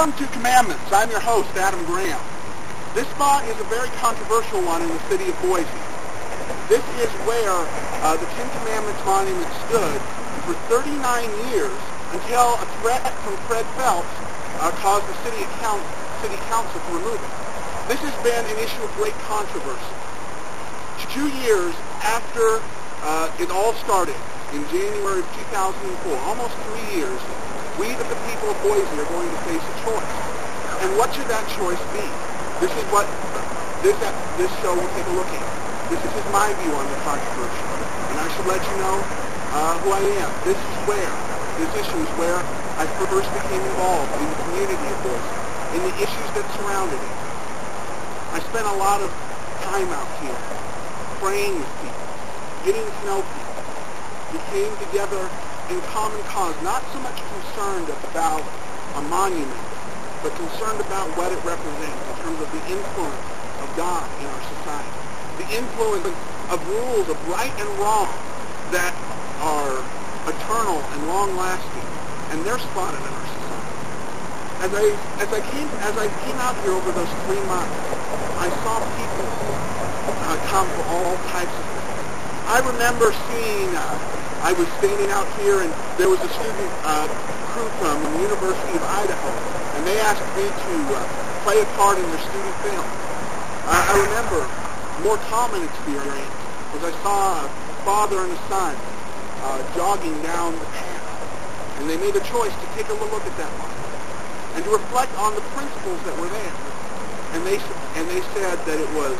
Welcome to Commandments. I'm your host, Adam Graham. This spot is a very controversial one in the city of Boise. This is where the Ten Commandments monument stood for 39 years until a threat from Fred Phelps caused the city council to remove it. This has been an issue of great controversy. 2 years after it all started, in January of 2004, almost 3 years, we, the people of Boise, are going to face a choice. And what should that choice be? This is what this show will take a look at. This is my view on the controversy. And I should let you know who I am. This issue is where I first became involved in the community of Boise, in the issues that surrounded it. I spent a lot of time out here, praying with people, getting to know people. We came together in common cause, not so much concerned about a monument, but concerned about what it represents in terms of the influence of God in our society, the influence of rules of right and wrong that are eternal and long-lasting, and they're spotted in our society. As I came out here over those 3 months, I saw people come for all types of things. I remember seeing. I was standing out here, and there was a student crew from the University of Idaho, and they asked me to play a part in their student film. I remember a more common experience was I saw a father and a son jogging down the path, and they made a choice to take a look at that monument and to reflect on the principles that were there. And they said that it was,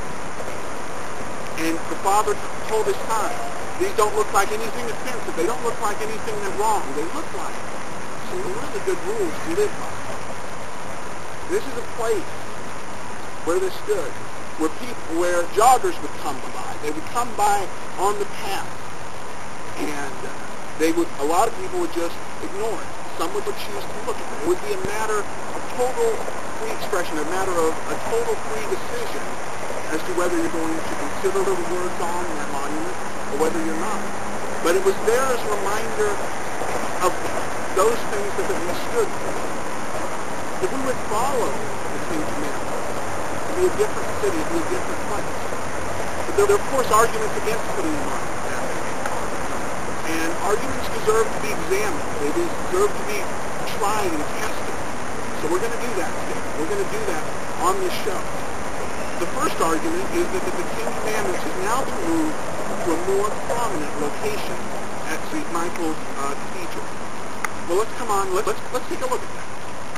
and the father told his son, these don't look like anything offensive. They don't look like anything that's wrong. They look like some really good rules to live by. This is a place where this stood, where joggers would come by. They would come by on the path, and a lot of people would just ignore it. Some would choose to look at it. It would be a matter of total free expression, a matter of a total free decision as to whether you're going to consider the words on that monument or whether you're not. But it was there as a reminder of those things that we stood for. If we would follow the Ten Commandments, it would be a different city, it would be a different place. But there are, of course, arguments against putting them on that. And arguments deserve to be examined. They deserve to be tried and tested. So we're going to do that today. We're going to do that on this show. The first argument is that the Ten Commandments is now to move to a more prominent location at St. Michael's Cathedral. Well, let's take a look at that.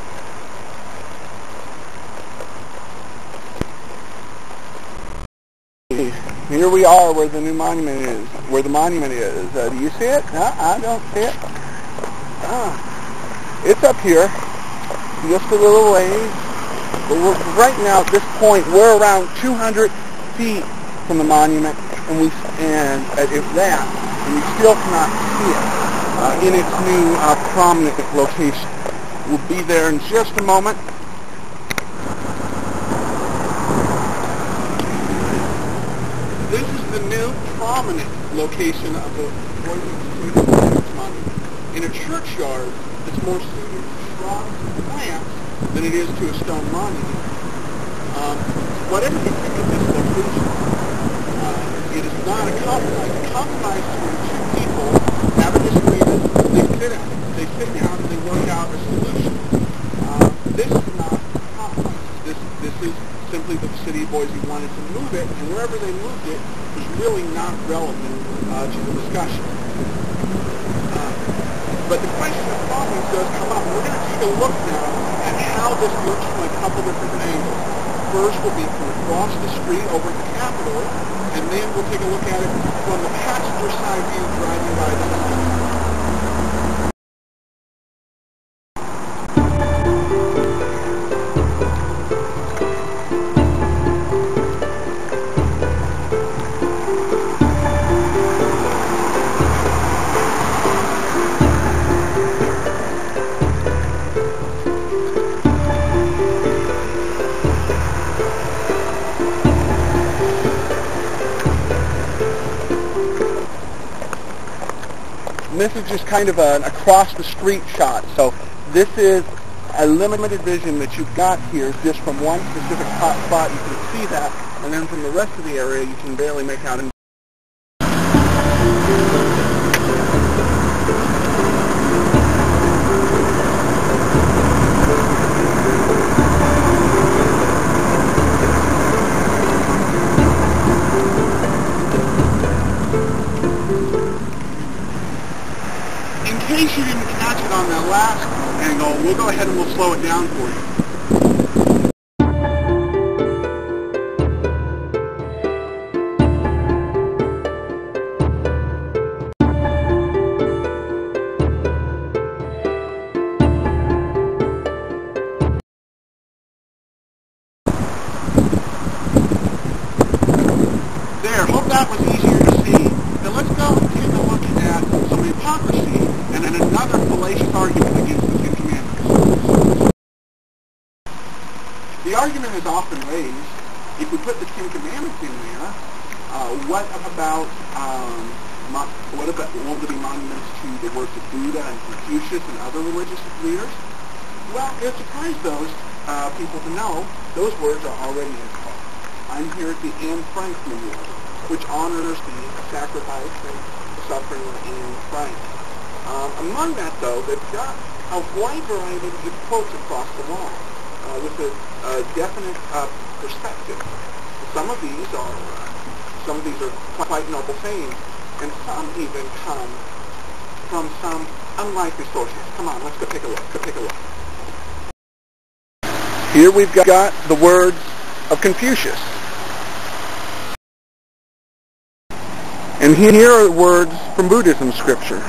Here we are where the new monument is, where the monument is. Do you see it? I don't see it. It's up here, just a little ways. But right now, at this point, we're around 200 feet from the monument, and if that, and you still cannot see it in its new prominent location. We'll be there in just a moment. This is the new prominent location of the Boise monument. In a churchyard, it's more suited to shrubs and plants than it is to a stone monument. Whatever you think of this location, it is not a compromise. A compromise is when two people have a disagreement, they sit down and they work out a solution. This is not a compromise. This is simply the city of Boise wanted to move it, and wherever they moved it was really not relevant to the discussion. But the question of problems does come up. We're going to take a look now at how this looks from a couple different angles. First will be from across the street over at the Capitol, and then we'll take a look at it from the passenger side view driving by the city. This is just kind of an across-the-street shot. So this is a limited vision that you've got here just from one specific spot. You can see that, and then from the rest of the area you can barely make out. In case you didn't catch it on that last angle, we'll go ahead and we'll slow it down for you. There, hope that was easier to see. Now let's go and take a look at some hypocrisy and then another fallacious argument against the Ten Commandments. The argument is often raised, if we put the Ten Commandments in there, what about won't there be monuments to the works of Buddha and Confucius and other religious leaders? Well, it surprised those people to know those words are already in the Torah. I'm here at the Anne Frank Memorial, which honors the sacrifice and the suffering of Anne Frank. Among that, though, they've got a wide variety of quotes across the wall with a definite perspective. Some of these are quite noble sayings, and some even come from some unlikely sources. Come on, let's go take a look. Here we've got the words of Confucius. And here are words from Buddhism scripture.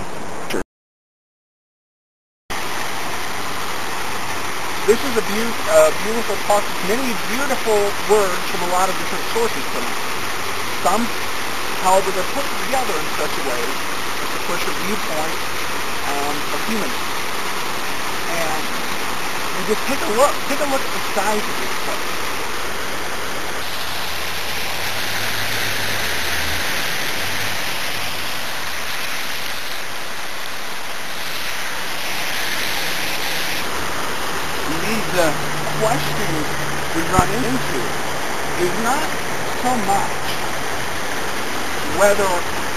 This is a beautiful talk, many beautiful words from a lot of different sources from it. Some, however, they're put together in such a way as to push a viewpoint of humanism. And you just take a look at the size of this place. The question we run into is not so much whether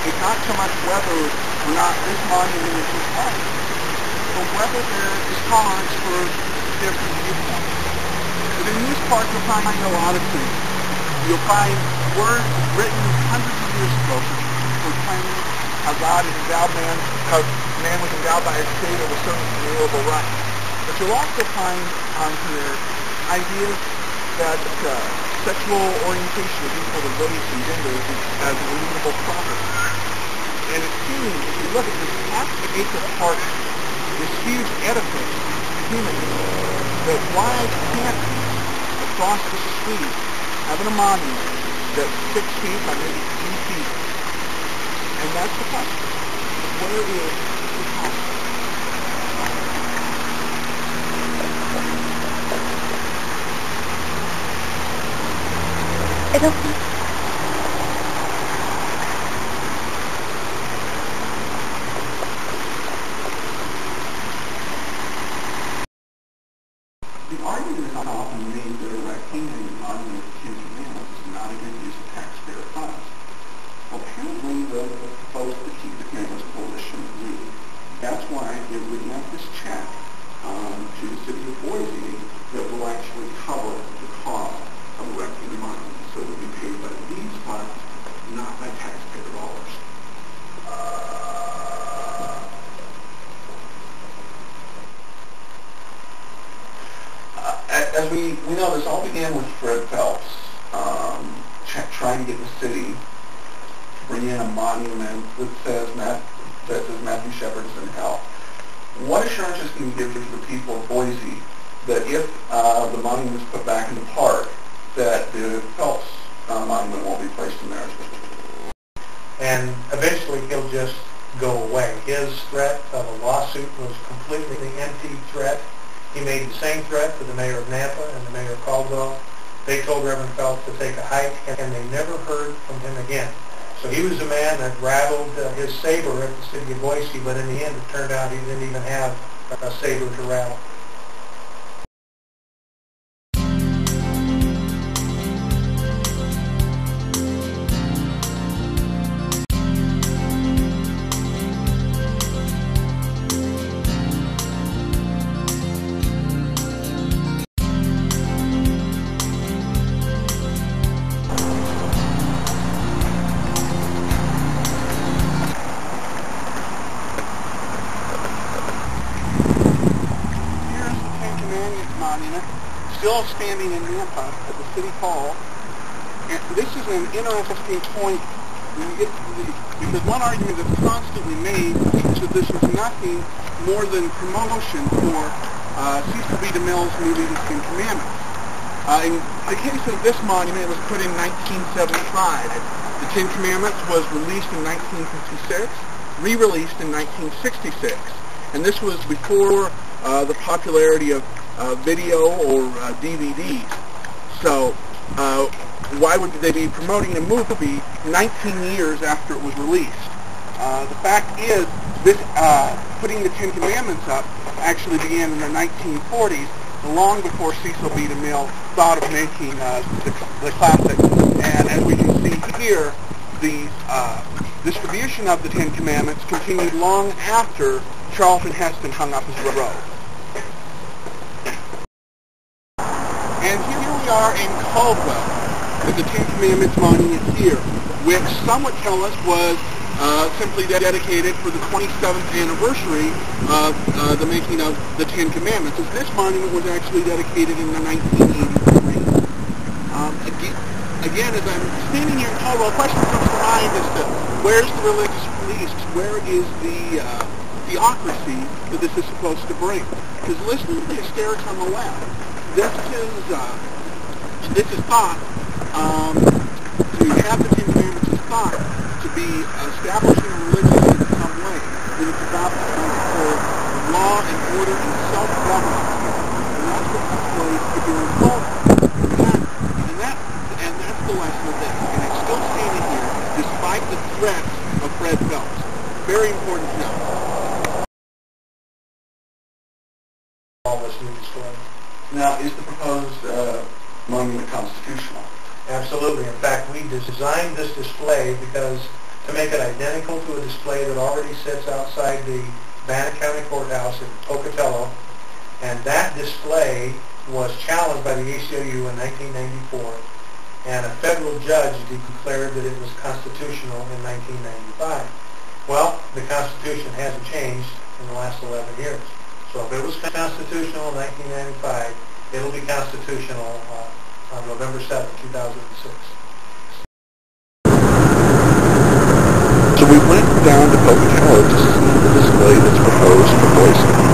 or not this monument is right, but whether there is tolerance for different viewpoints. But in this part you'll find a lot of things. You'll find words written hundreds of years ago proclaiming how God has endowed man, how man was endowed by his Creator with certain inalienable rights. But you'll also find on here ideas that sexual orientation is equal to race and gender as a reasonable property. And it seems, if you look at this half-acre park, this huge edifice, humanism, that wide canopies across the street having a monument that's 6 feet by maybe 3 feet. And that's the question. Where is the house? The argument is often made that erecting a monument to Ten Commandments is not a good use of taxpayer funds. Well, apparently the folks that keep the Commandments Coalition agree. That's why they're written out this check to the city of Boise that will actually cover the cost of erecting the monument. So it will be paid by these funds, not by taxpayer dollars. As we know, this all began with Fred Phelps trying to get the city to bring in a monument that says Matthew Shepard is in hell. What assurances can you give to the people of Boise that if the monument is put back in the park, that the Phelps monument won't be placed in there? And eventually he'll just go away. His threat of a lawsuit was completely an empty threat. He made the same threat to the mayor of Nampa and the mayor of Caldwell. They told Reverend Phelps to take a hike, and they never heard from him again. So he was a man that rattled his saber at the city of Boise, but in the end it turned out he didn't even have a saber to rattle. still standing in Nampa at the City Hall. And this is an interesting point when you get to because one argument that's constantly made is that this is nothing more than promotion for Cecil B. DeMille's movie, The Ten Commandments. In the case of this monument, it was put in 1975. The Ten Commandments was released in 1956, re-released in 1966. And this was before the popularity of video or DVDs. So why would they be promoting a movie 19 years after it was released? The fact is, this putting the Ten Commandments up actually began in the 1940s, long before Cecil B. DeMille thought of making the classic. And as we can see here, the distribution of the Ten Commandments continued long after Charlton Heston hung up his robe. And here we are in Caldwell, with the Ten Commandments monument here, which some would tell us was simply dedicated for the 27th anniversary of the making of the Ten Commandments. This monument was actually dedicated in the 1983. Again, as I'm standing here in Caldwell, a question comes to mind as to where's the religious police? Where is the theocracy that this is supposed to bring? Because listen to the hysterics on the left. This is thought to have the Ten Commandments is thought to be establishing a religion in some way. That it's about the for law and order and self-government. And that's what this place to be involved in. And that's the lesson of this. And it's still standing here despite the threats of Fred Phelps. Very important to know. All this new display. Now, is the proposed monument constitutional? Absolutely. In fact, we designed this display because to make it identical to a display that already sits outside the Bannock County Courthouse in Pocatello, and that display was challenged by the ACLU in 1994, and a federal judge declared that it was constitutional in 1995. Well, the Constitution hasn't changed in the last 11 years. So if it was constitutional in 1995, it'll be constitutional on November 7, 2006. So we went down to Pocatello to see the display that's proposed for Boise.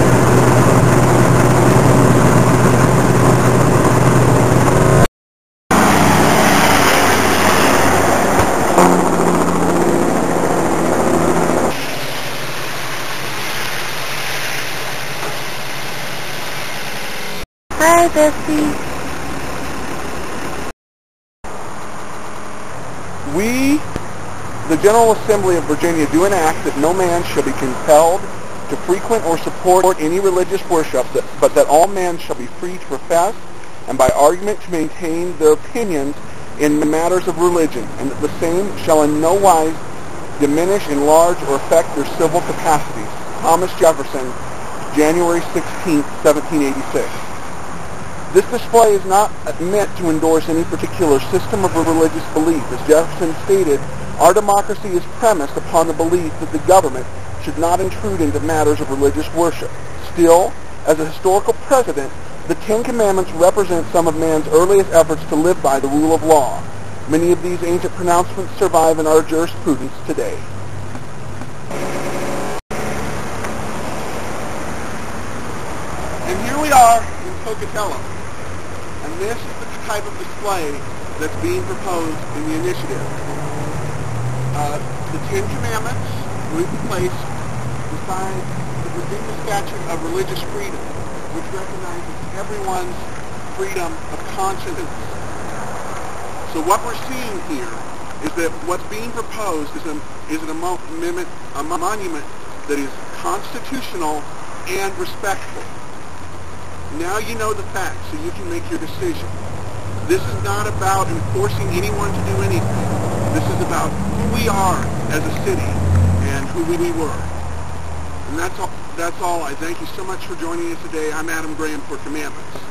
Hi, Bessie. We, the General Assembly of Virginia, do enact that no man shall be compelled to frequent or support any religious worship, but that all men shall be free to profess and by argument to maintain their opinions in matters of religion, and that the same shall in no wise diminish, enlarge, or affect their civil capacities. Thomas Jefferson, January 16, 1786. This display is not meant to endorse any particular system of a religious belief. As Jefferson stated, our democracy is premised upon the belief that the government should not intrude into matters of religious worship. Still, as a historical precedent, the Ten Commandments represent some of man's earliest efforts to live by the rule of law. Many of these ancient pronouncements survive in our jurisprudence today. And here we are in Pocatello. And this is the type of display that's being proposed in the initiative. The Ten Commandments will be placed beside the Virginia Statute of Religious Freedom, which recognizes everyone's freedom of conscience. So what we're seeing here is that what's being proposed is a monument that is constitutional and respectful. Now you know the facts, so you can make your decision. This is not about enforcing anyone to do anything. This is about who we are as a city and who we were. And that's all. I thank you so much for joining us today. I'm Adam Graham for Commandments.